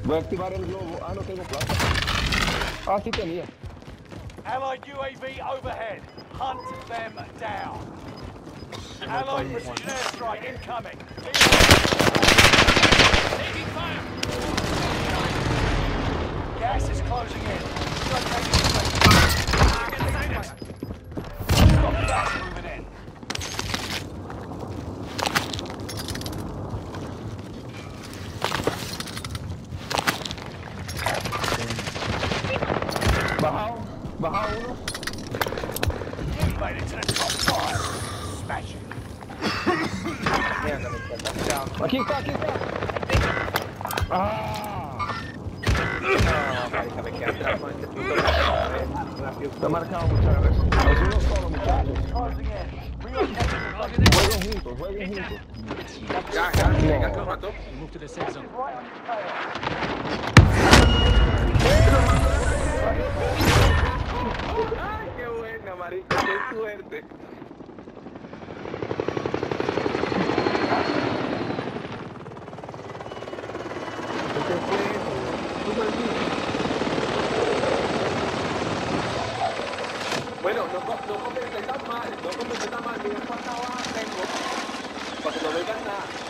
Voy a activar el globo. Ah, no tengo plata. Ah, sí tenía. Allied UAV overhead. Hunt them down. Allied precision airstrike incoming. Taking fire. Gas is closing in. Got gas moving in. Baja uno. You made it to the top 5. Smash it. Aquí está. Ah. No, marica, me quedé atrás con este puto rápido. Está marcado, muchachos. Es uno solo, muchachos. Closing in. Jueguen juntos. Ya que lo mató. Move to the safe zone. Right on your tail. Ay, qué buena, marica, qué suerte. Bueno, no comenté tan mal, mira cuánta baja tengo, para que no me digan nada.